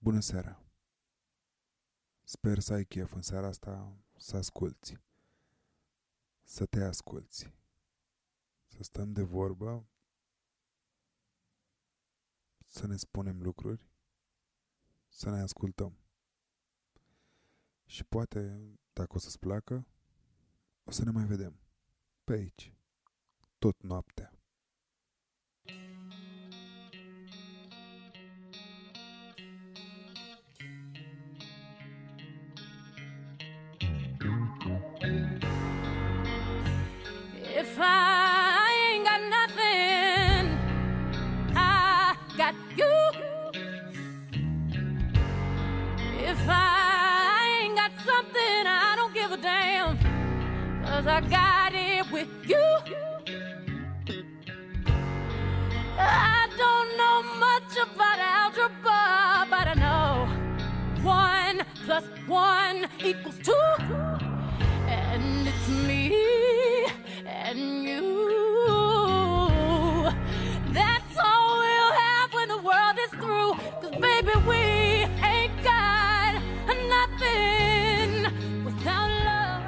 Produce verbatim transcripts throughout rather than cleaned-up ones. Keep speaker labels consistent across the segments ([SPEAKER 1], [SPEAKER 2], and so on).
[SPEAKER 1] Bună seara! Sper să ai chef în seara asta să asculți, să te asculți, să stăm de vorbă, să ne spunem lucruri, să ne ascultăm. Și poate, dacă o să-ți placă, o să ne mai vedem pe aici, tot noaptea.
[SPEAKER 2] If I ain't got nothing, I got you. If I ain't got something, I don't give a damn, 'cause I got it with you. I don't know much about algebra, but I know one plus one equals two, and it's me and you. That's all we'll have when the world is through, 'cause baby we ain't got nothing without love.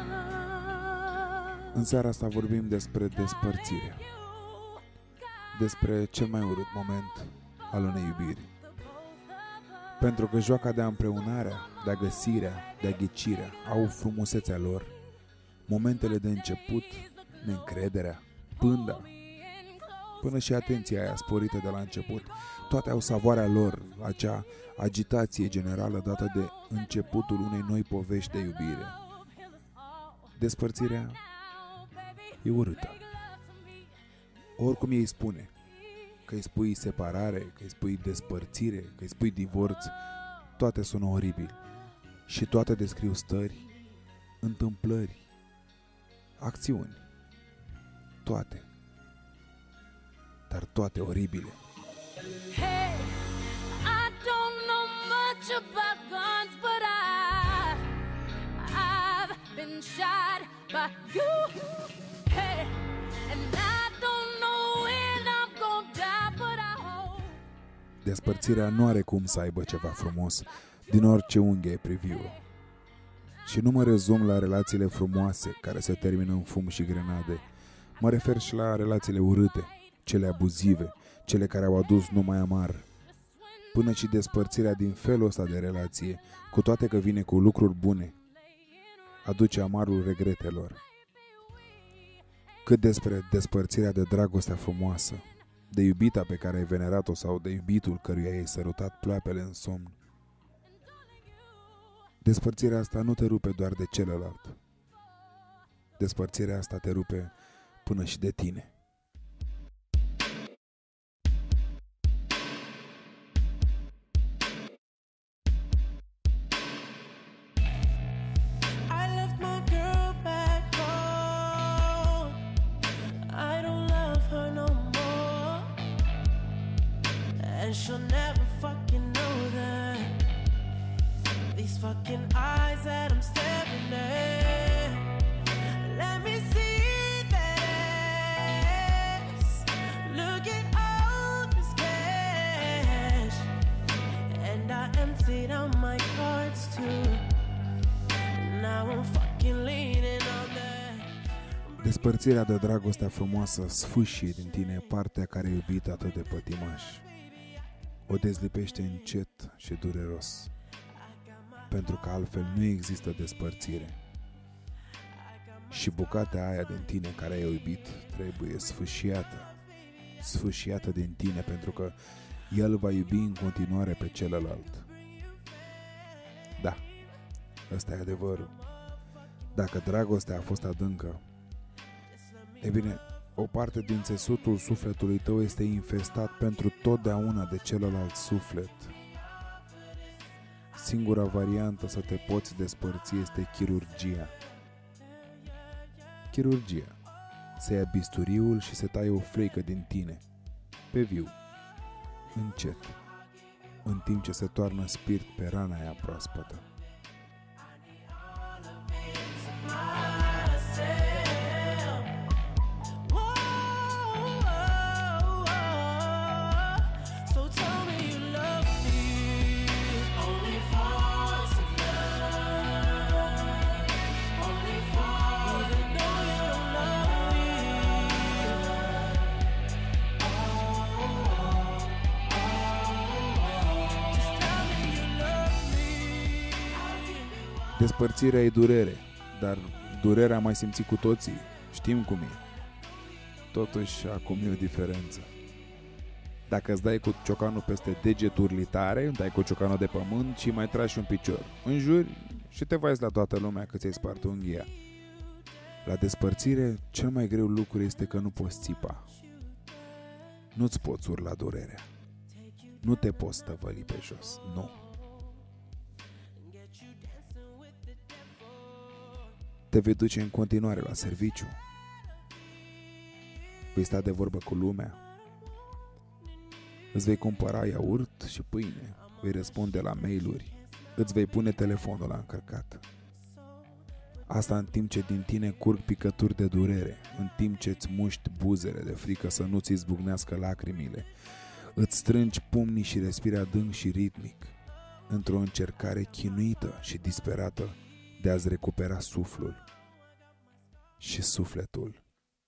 [SPEAKER 1] În seara asta vorbim despre despărțire, despre cel mai urât moment al unei iubiri. Pentru că joaca de împreunarea, de găsirea, de ghicirea au frumusețea lor, momentele de început, neîncrederea, pânda, până și atenția aia sporită de la început, toate au savoarea lor, acea agitație generală dată de începutul unei noi povești de iubire. Despărțirea e urâtă. Oricum ei spune, că îi spui separare, că îi spui despărțire, că îi spui divorț, toate sună oribil și toate descriu stări, întâmplări, acțiuni, toate, dar toate oribile.
[SPEAKER 2] Hey, I don't know much about guns, but I, I've been shot by you. Hey, and I don't know when I'm gonna die, but I hope.
[SPEAKER 1] Despărțirea nu are cum să aibă ceva frumos din orice unghi ai privi-o. Și nu mă rezum la relațiile frumoase care se termină în fum și grenade. Mă refer și la relațiile urâte, cele abuzive, cele care au adus numai amar. Până și despărțirea din felul ăsta de relație, cu toate că vine cu lucruri bune, aduce amarul regretelor. Cât despre despărțirea de dragostea frumoasă, de iubita pe care ai venerat-o sau de iubitul căruia ai sărutat ploapele în somn. Despărțirea asta nu te rupe doar de celălalt. Despărțirea asta te rupe până și de tine.
[SPEAKER 3] I left my girl back home. I don't love her no more, and she'll never fucking know that. These fucking eyes that I'm staring at, let me see that ass. Look at all this cash, and I emptied out my cards too. Now I'm fucking leaning on that.
[SPEAKER 1] Despărțirea de dragostea frumoasă sfâșie din tine partea care e iubită atât de pătimaș. O dezlipește încet și dureros, pentru că altfel nu există despărțire. Și bucata aia din tine care ai iubit trebuie sfâșiată, sfâșiată din tine, pentru că el va iubi în continuare pe celălalt. Da, ăsta e adevărul. Dacă dragostea a fost adâncă, e bine, o parte din țesutul sufletului tău este infestat pentru totdeauna de celălalt suflet. Singura variantă să te poți despărți este chirurgia. Chirurgia. Se ia bisturiul și se taie o fleică din tine, pe viu, încet, în timp ce se toarnă spirit pe rana aia proaspătă.
[SPEAKER 3] So tell me you love me.
[SPEAKER 1] Despărțirea e durere, dar durerea am mai simțit cu toții, știm cum e. Totuși, acum e o diferență. Dacă îți dai cu ciocanul peste degeturi tare, dai cu ciocanul de pământ și mai tragi un picior. Înjuri și te vaiți la toată lumea că ți-ai spart unghia. La despărțire, cel mai greu lucru este că nu poți țipa. Nu-ți poți urla durerea. Nu te poți stăvăli pe jos, nu. Te vei duce în continuare la serviciu. Vei sta de vorbă cu lumea. Îți vei cumpăra iaurt și pâine. Vei răspunde la mail-uri. Îți vei pune telefonul la încărcat. Asta în timp ce din tine curg picături de durere, în timp ce îți muști buzele de frică să nu ți zbucnească lacrimile. Îți strângi pumnii și respiri adânc și ritmic, într-o încercare chinuită și disperată de a-ți recupera suflul și sufletul.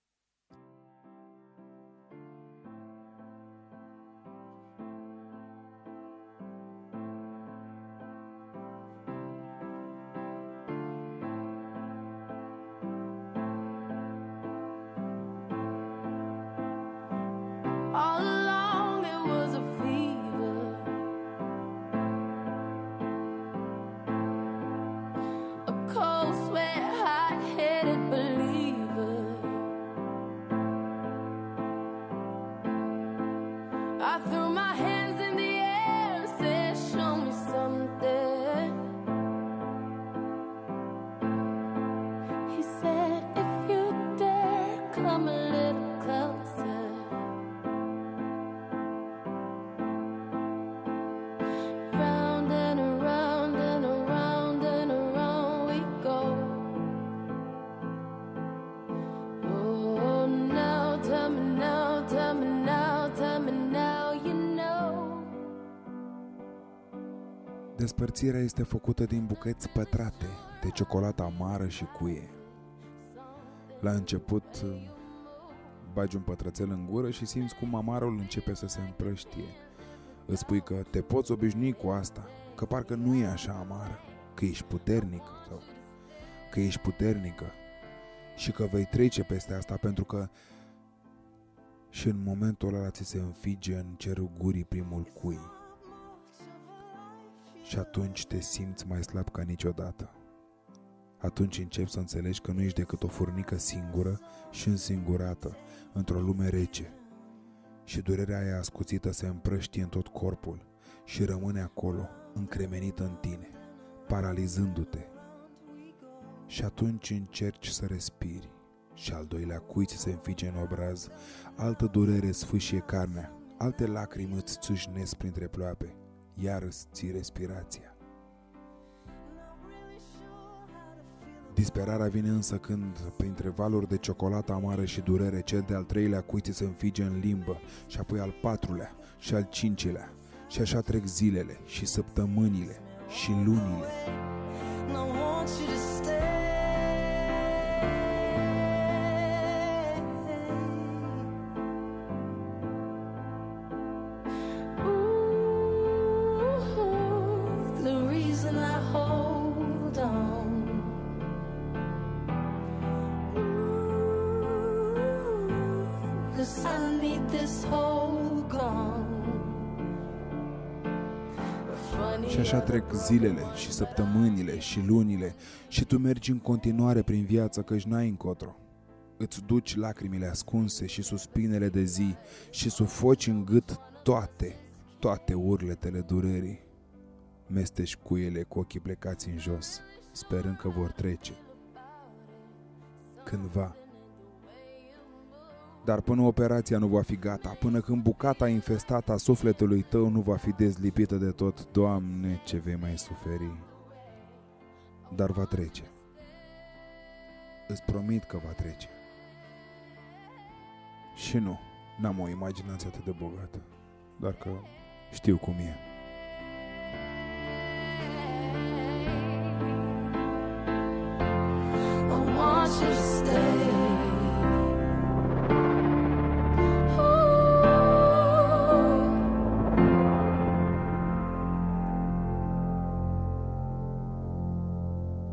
[SPEAKER 2] All along it was a fever, a cold sweat, hot-headed believer. I threw my hands in the air and said, show me something. He said, if you dare, come a little closer. Round and around and around and around we go. Oh, now tell me now, tell me now, tell me now, you know.
[SPEAKER 1] Despărțirea este făcută din bucăți pătrate, de ciocolată amară și cuie. La început bagi un pătrățel în gură și simți cum amarul începe să se împrăștie. Îți spui că te poți obișnui cu asta, că parcă nu e așa amară, că ești puternic sau că ești puternică și că vei trece peste asta, pentru că și în momentul ăla ți se înfige în cerul gurii primul cui. Și atunci te simți mai slab ca niciodată. Atunci începi să înțelegi că nu ești decât o furnică singură și însingurată într-o lume rece. Și durerea aia ascuțită se împrăștie în tot corpul și rămâne acolo, încremenită în tine, paralizându-te. Și atunci încerci să respiri și al doilea cui ți se înfige în obraz, altă durere sfâșie carnea, alte lacrimi îți țâșnesc printre ploape, iar îți ții respirația. Disperarea vine însă când, printre valuri de ciocolată amară și durere, cel de-al treilea cui ți se înfige în limbă și apoi al patrulea și al cincilea și așa trec zilele și săptămânile și lunile.
[SPEAKER 3] And I want you to stay.
[SPEAKER 2] Ooh, the reason I hold on. Ooh, 'cause I need this whole gone. Funny
[SPEAKER 1] Și așa trec zilele și săptămânile și lunile și tu mergi în continuare prin viață căci n-ai încotro. Îți duci lacrimile ascunse și suspinele de zi și sufoci în gât toate, toate urletele durerii. Mestești cuiele cu ochii plecați în jos, sperând că vor trece. Cândva. Dar până operația nu va fi gata, până când bucata infestată a sufletului tău nu va fi dezlipită de tot, Doamne, ce vei mai suferi. Dar va trece. Îți promit că va trece. Și nu, n-am o imaginație atât de bogată, doar că știu cum e.
[SPEAKER 2] I want you to stay. Ooh.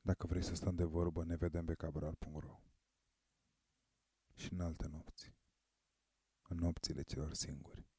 [SPEAKER 1] Dacă vrei să stăm de vorbă, ne vedem pe cabral punct ro. Și în alte nopți. În nopțile celor singuri.